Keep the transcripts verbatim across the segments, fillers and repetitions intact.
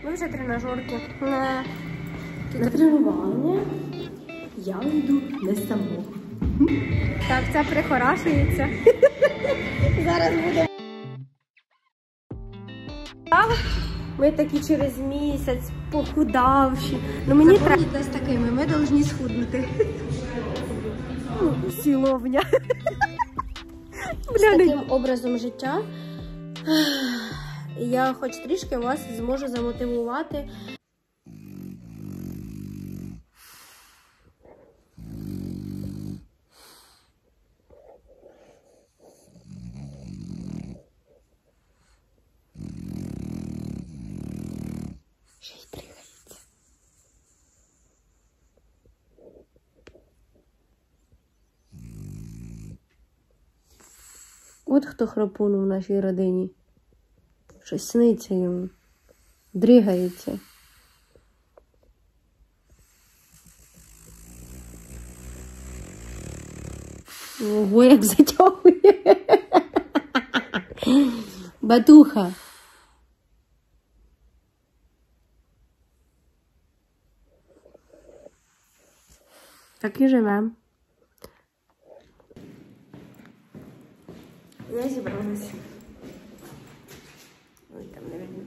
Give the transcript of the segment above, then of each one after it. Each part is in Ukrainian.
Ми вже тренажерки. На, на тренування я йду не самого. Так, це прихорашується. Зараз буде. Ми такі через місяць похудавші. Ну мені треба з такими, ми повинні схуднути. Сіловня. З таким образом життя я хоч трішки вас зможу замотивувати. Ще й тригається. От хто храпун в нашій родині. Щось сниться йому. Дригається. Ого, як затягує. Батуха. Так і живемо. Я зібралася. Ой, там не видно.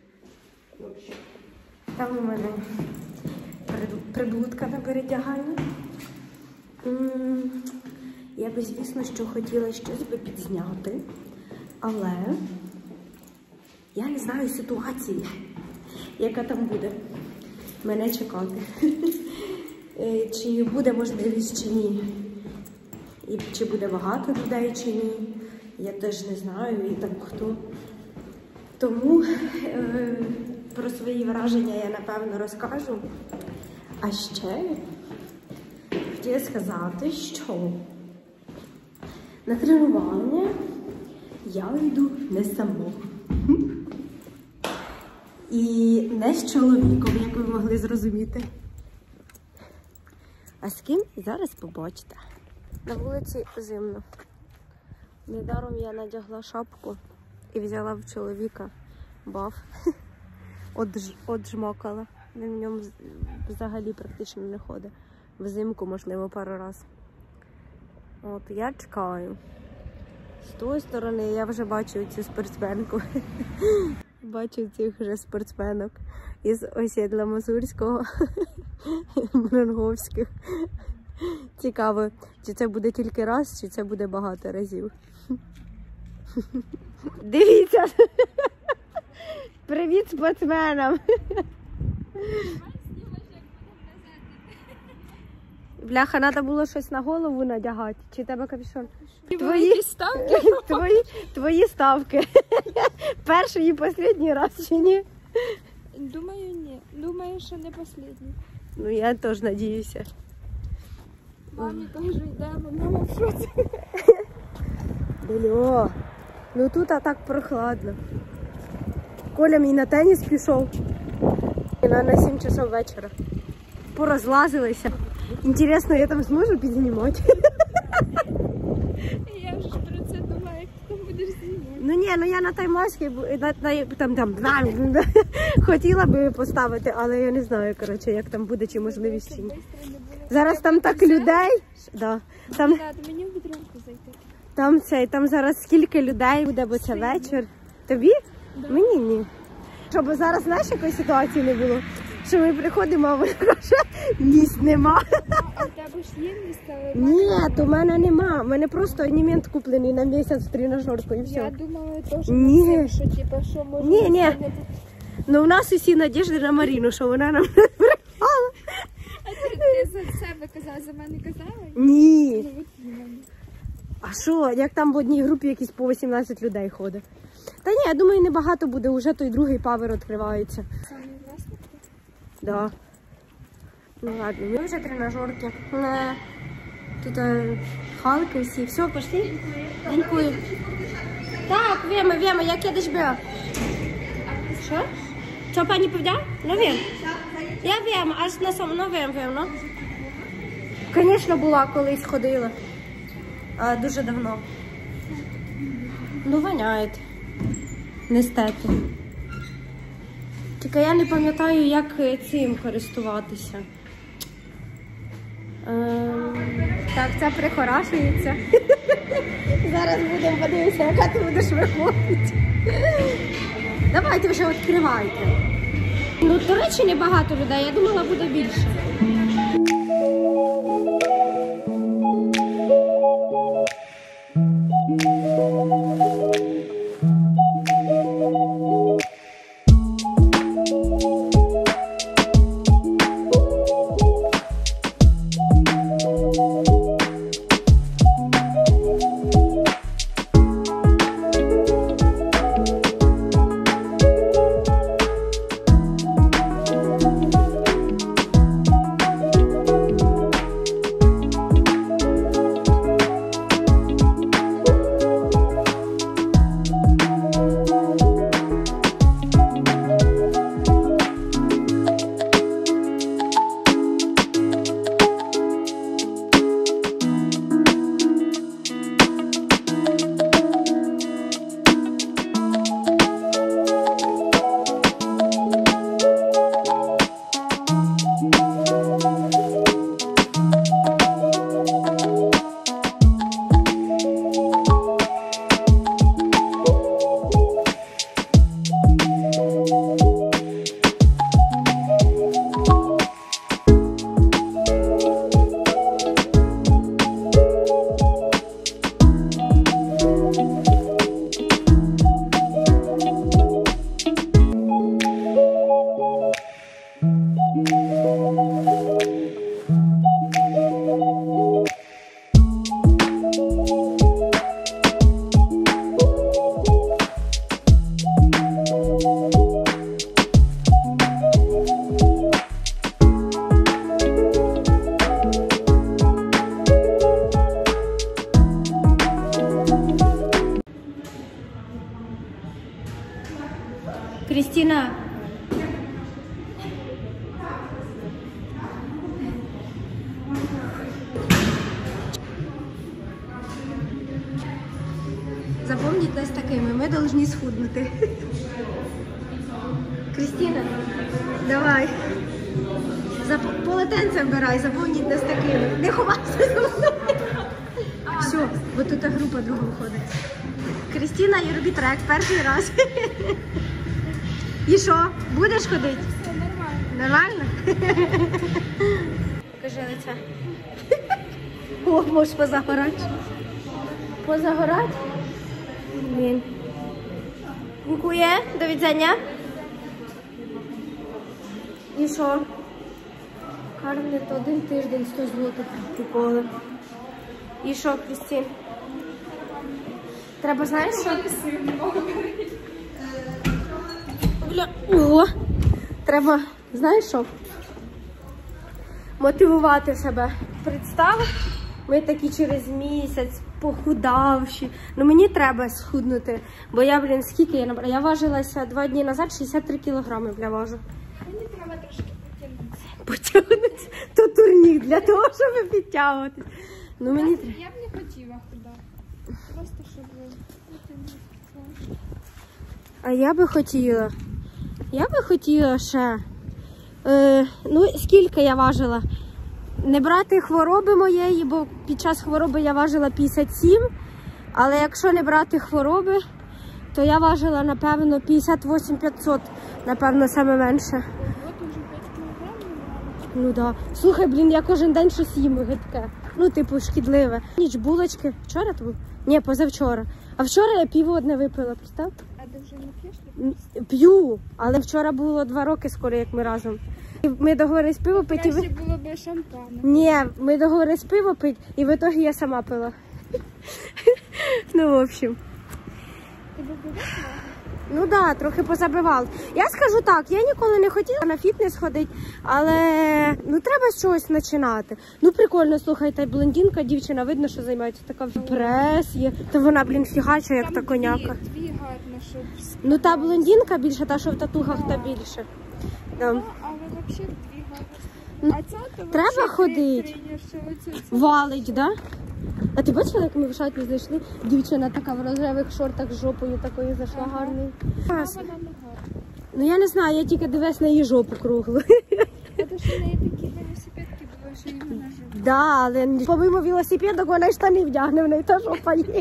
Там у мене приблудка на передяганні. Я би, звісно, що хотіла щось би підзняти, але я не знаю ситуації, яка там буде мене чекати. Чи буде можливість, чи ні. І чи буде багато людей, чи ні. Я теж не знаю, і там хто. Тому е, про свої враження я, напевно, розкажу. А ще хотіла сказати, що на тренування я йду не самого. І не з чоловіком, як ви могли зрозуміти. А з ким? Зараз побачите. На вулиці зимно. Недаром я надягла шапку і взяла в чоловіка баф. Одж, оджмокала. Він в ньому взагалі практично не ходить. Взимку, можливо, пару раз. От, я чекаю. З тої сторони я вже бачу цю спортсменку. Бачу цих вже спортсменок із Осідла Мазурського, Мранговських. Цікаво, чи це буде тільки раз, чи це буде багато разів. Дивіться! Привіт спортсменам! Бляха, треба було щось на голову надягати. Чи тебе капюшон? Твої ставки? Твої, твої ставки. Перший і останній раз, чи ні? Думаю, ні. Думаю, що не останній. Ну, я теж надіюся. Мамі кажу, йдемо, мама в шоці. Бельо, ну тут а так прохладно. Коля мій на теніс пішов. На, на сім часов вечора. Порозлазилися. Інтересно, я там зможу підзнімати? Я вже про це думаю, як ти там будеш знімати. Ну ні, ну я на таймлапсі на, на, там, там, хотіла би поставити, але я не знаю, коротше, як там буде, чи можливість чи ні. Зараз там так людей. Да. Там, мені в підтримку зайти. Там, цей, там зараз скільки людей буде, бо це вечір. Тобі? Да. Мені ні. Щоб зараз, знаєш, якої ситуації не було? Що ми приходимо, а вона каже, місць нема. А у тебе ж є місце? Ні, у мене нема. У мене просто абонемент куплений на місяць в тренажерку і все. Я думала, теж, ні. що, типу, що може... Ні, ні. Не... Ну, у нас усі надіжди на Маріну, що вона нам не брехала. А ти, ти за себе казала, за мене казала? Ні. А що, як там в одній групі якісь по вісімнадцять людей ходить? Та ні, я думаю, небагато буде, вже той другий павер відкривається. Самі власники? Да. Ну ладно, ми вже тренажерки. Тут халки всі. Все, пошли? Дякую. Так, віємо, віємо, я кидиш б'ю. Що? Що, пані повдя? Ну вім. Я вім, аж на самому, ну вім, вім, ну. Звісно, була, колись ходила. А, дуже давно. Ну, воняє. Не стати. Тільки я не пам'ятаю, як цим користуватися. Так, це прихорашується. Зараз будемо подивитися, яка ти будеш виходити. Давайте вже відкривайте. Ну, до речі, небагато людей, я думала, буде більше. Крістіна. Запомніть нас такими, ми повинні схуднути. Крістіна, давай. За полотенце вбирай, запомніть нас такими. Не ховайся за мною. Все, бо тут група друга виходить. Крістіна і робіть трек перший раз. І що, будеш ходити? Все нормально. Нормально? Покажи лице. О, можеш позагорати. Позагорати? Блін. Дякую, до відзення. І що? Карлет один тиждень сто злотих приколи. І що, Крістін? Треба, знаєш, що? Бля, ого. Треба, знаєш що? Мотивувати себе. Представ, ми такі через місяць похудавші. Ну мені треба схуднути, бо я, блін, скільки я набрала? Я важилася два дні назад, шістдесят три кілограми, бля, важу. Мені треба трошки потягнутися. Потягнутися? То турнік для того, щоб підтягуватись. Ну мені треба. Я б не хотіла худати. Просто щоб потягнутися. А я би хотіла. Я би хотіла ще. Е, ну, скільки я важила? Не брати хвороби моєї, бо під час хвороби я важила п'ятдесят сім. Але якщо не брати хвороби, то я важила, напевно, п'ятдесят вісім п'ятсот. Напевно, саме менше. От уже п'ять кілограмів. Ну так. Да. Слухай, блін, я кожен день щось їм гидке. Ну, типу, шкідливе. Ніч булочки. Вчора то був? Ні, позавчора. А вчора я пиво одне випила, представ? А ти вже не п'єш? П'ю, але вчора було два роки скоро, як ми разом. І ми договорились пиво пити. Краще було б шампане. Ні, ми договорились пиво пити, і в ітогі я сама пила. Ну, в общем. Ти б була? Ну так, да, трохи позабивала. Я скажу так, я ніколи не хотіла на фітнес ходити, але ну треба з чогось починати. Ну прикольно, слухайте, блондинка, дівчина, видно, що займається, така прес є. То вона, блін, фігача, як та коняка. Дві, дві гарно, щоб... Ну та блондинка більше, та що в татухах, та більше. Да. Ну, але взагалі дві гарно. Ну, А ця то треба взагалі ходити. тренер, що оце- це- Валить, да? А ти бачила, як ми в шатні зайшли? Дівчина така в рожевих шортах з жопою такою зайшла, Ага. гарною. А вона не гарна. Ну я не знаю, я тільки дивилась на її жопу круглу. Це що в неї такі велосипедки були, що їм на жопу. Да, але помимо велосипедок вона й штани вдягне, в неї та жопа є.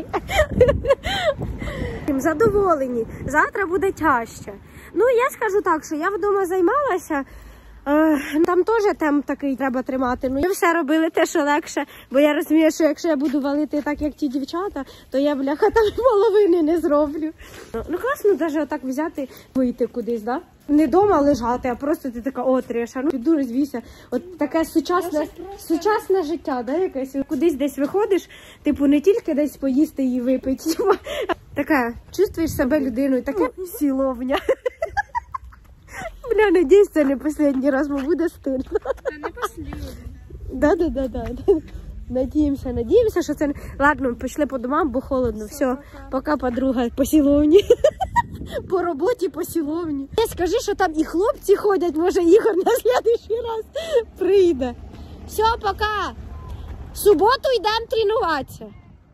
Задоволені. Завтра буде тяжче. Ну, я скажу так, що я вдома займалася. Там теж темп такий треба тримати. Ну, ми все робили те, що легше, бо я розумію, що якщо я буду валити так, як ті дівчата, то я, бляха, там половини не зроблю. Ну, класно навіть отак взяти, вийти кудись, да? Не вдома лежати, а просто ти така, о, Триша, ну, піду розвійся. От таке сучасне, сучасне життя, да, якесь. Кудись десь виходиш, типу, не тільки десь поїсти і випити, типу, таке, чувствуєш себе людиною, таке сіловня. Бля, надіюсь, це не останній раз, бо буде стильно. Це не останній. Да-да-да. Надіємося, надіємося, що це... Ладно, пішли по домам, бо холодно. Все, все пока, подруга, по сіловні. По роботі, по сіловні. Скажи, що там і хлопці ходять, може Ігор на наступний раз прийде. Все, пока. В суботу йдемо тренуватися.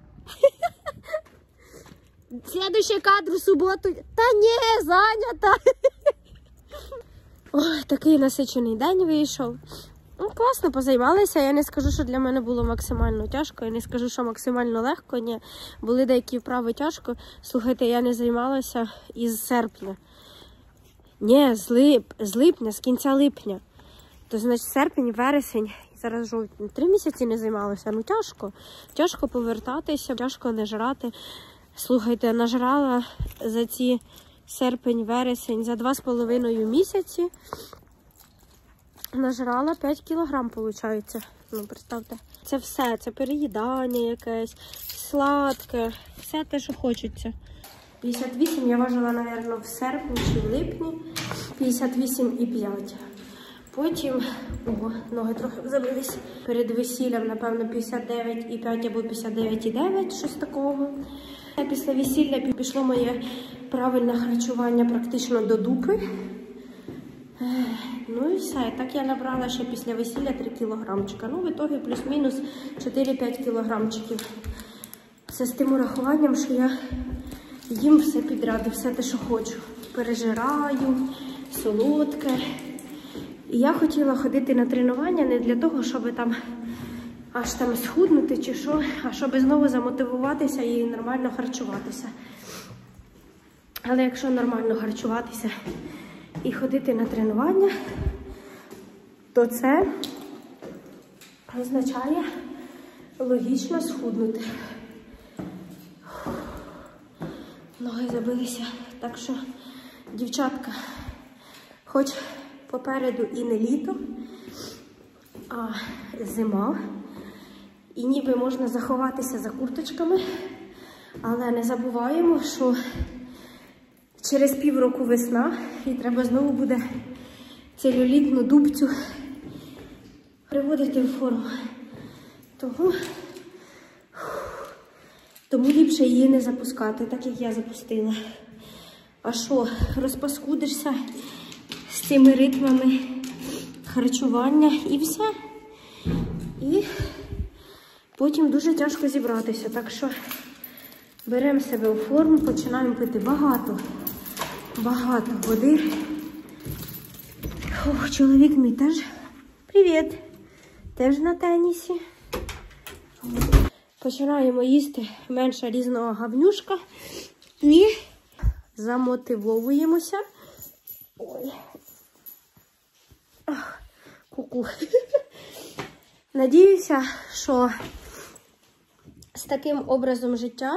Слідуючий кадр в суботу. Та ні, зайнята. Ой, такий насичений день вийшов. Ну, класно позаймалися. Я не скажу, що для мене було максимально тяжко. Я не скажу, що максимально легко. Ні, були деякі вправи тяжко. Слухайте, я не займалася із серпня. Ні, з, лип... з липня, з кінця липня. То, значить, серпень, вересень, зараз жовтень. Три місяці не займалася. Ну, тяжко. Тяжко повертатися, тяжко не жрати. Слухайте, нажрала за ці... серпень, вересень, за два з половиною місяці нажрала п'ять кілограм, виходить. Ну, представте. Це все, це переїдання якесь, сладке, все те, що хочеться. п'ятдесят вісім я важила, мабуть, в серпні чи в липні. п'ятдесят вісім і п'ять. Потім, ого, ноги трохи забились. Перед весіллям, напевно, п'ятдесят дев'ять і п'ять або п'ятдесят дев'ять і дев'ять, щось такого. Після весілля пішло моє правильне харчування практично до дупи. Ну і все. Так я набрала ще після весілля три кілограмчика. Ну, в ітогі плюс-мінус чотири-п'ять кілограмчиків. Це з тим урахуванням, що я їм все підряд, все те, що хочу. Пережираю, солодке. І я хотіла ходити на тренування не для того, щоб там аж там схуднути чи що, а щоб знову замотивуватися і нормально харчуватися. Але якщо нормально харчуватися і ходити на тренування, то це означає логічно схуднути. Ноги забилися. Так що, дівчатка, хоч попереду і не літо, а зима, і ніби можна заховатися за курточками, але не забуваємо, що через півроку весна і треба знову буде целюлітну дубцю приводити в форму. Тому, тому ліпше її не запускати, так як я запустила. А що, розпаскудишся з цими ритмами харчування і все. І потім дуже тяжко зібратися. Так що беремо себе у форму, починаємо пити багато, багато води. Ох, чоловік мій теж, привіт, теж на тенісі. Починаємо їсти менше різного гавнюшка і замотивовуємося. Ой. Ку-ку. Надіюся, що з таким образом життя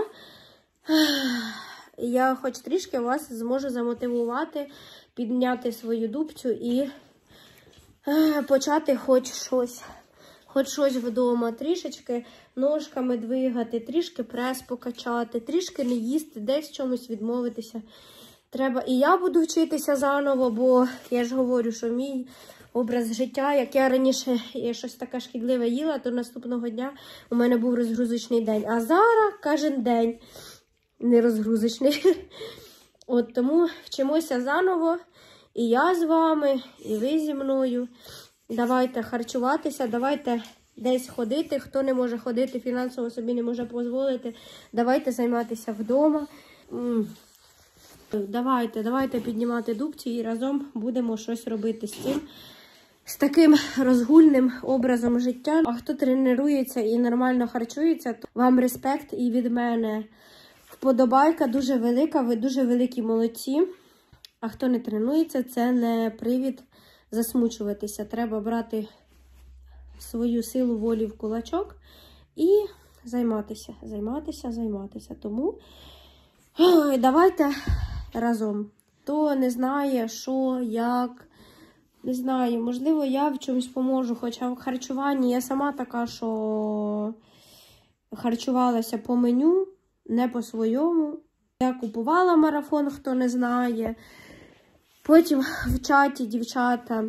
я хоч трішки вас зможу замотивувати, підняти свою дубцю і почати хоч щось. Хоч щось вдома, трішечки ножками двигати, трішки прес покачати, трішки не їсти, десь чомусь відмовитися. Треба. І я буду вчитися заново, бо я ж говорю, що мій образ життя, як я раніше я щось таке шкідливе їла, то наступного дня у мене був розгрузочний день. А зараз кожен день не розгрузочний. От тому вчимося заново. І я з вами, і ви зі мною. Давайте харчуватися, давайте десь ходити. Хто не може ходити, фінансово собі не може дозволити, давайте займатися вдома. Давайте, давайте піднімати дубці і разом будемо щось робити з цим. З таким розгульним образом життя. А хто тренується і нормально харчується, то вам респект і від мене вподобайка дуже велика, ви дуже великі молодці. А хто не тренується, це не привід засмучуватися. Треба брати свою силу волі в кулачок і займатися, займатися, займатися. Тому ой, давайте разом. Хто не знає, що, як, не знаю, можливо, я в чомусь поможу, хоча в харчуванні я сама така, що харчувалася по меню, не по своєму. Я купувала марафон, хто не знає. Потім в чаті дівчата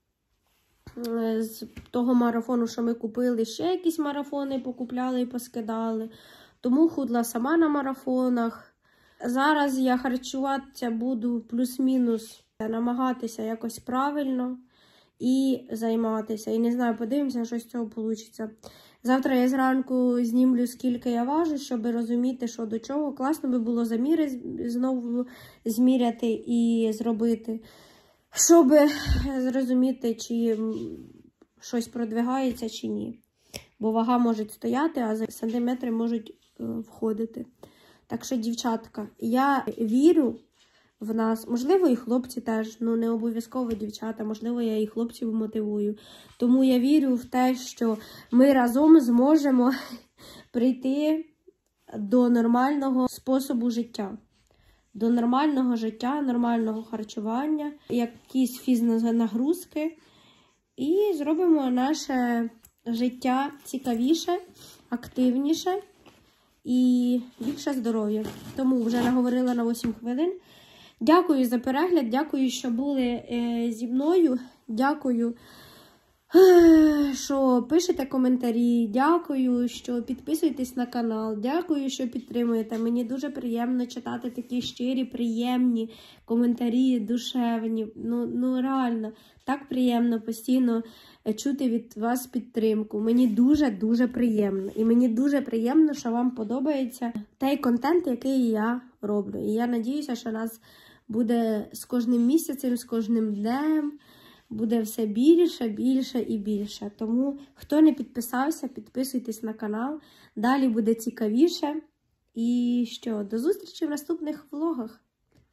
з того марафону, що ми купили, ще якісь марафони покупляли і поскидали. Тому худла сама на марафонах. Зараз я харчуватися буду плюс-мінус, намагатися якось правильно і займатися. І не знаю, подивимося, що з цього вийде. Завтра я зранку знімлю, скільки я важу, щоб розуміти, що до чого. Класно би було заміри знову зміряти і зробити, щоб зрозуміти, чи щось продвигається, чи ні. Бо вага може стояти, а сантиметри можуть входити. Так що, дівчатка, я вірю в нас, можливо, і хлопці теж, ну не обов'язково дівчата, можливо, я і хлопців мотивую. Тому я вірю в те, що ми разом зможемо прийти до нормального способу життя. До нормального життя, нормального харчування, якісь фізнагрузки. І зробимо наше життя цікавіше, активніше і більше здоров'я. Тому вже наговорила на вісім хвилин. Дякую за перегляд, дякую, що були е, зі мною, дякую, е, що пишете коментарі, дякую, що підписуєтесь на канал, дякую, що підтримуєте. Мені дуже приємно читати такі щирі, приємні коментарі, душевні. Ну, ну реально, так приємно постійно чути від вас підтримку. Мені дуже-дуже приємно. І мені дуже приємно, що вам подобається той контент, який я роблю. І я надіюся, що нас буде з кожним місяцем, з кожним днем, буде все більше, більше і більше. Тому, хто не підписався, підписуйтесь на канал. Далі буде цікавіше. І що, до зустрічі в наступних влогах.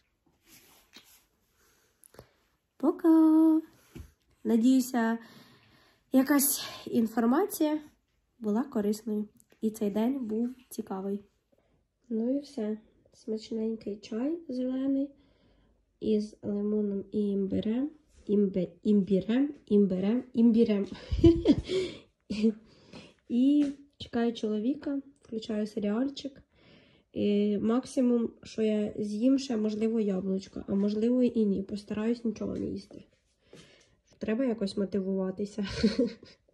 Пока! Надіюся, якась інформація була корисною. І цей день був цікавий. Ну і все. Смачненький чай зелений із лимоном і імбирем. Імбе, імбірем, імбирем, імбірем. І чекаю чоловіка, включаю серіальчик. І максимум, що я з'їм ще, можливо, яблучко, а можливо і ні. Постараюсь нічого не їсти. Треба якось мотивуватися.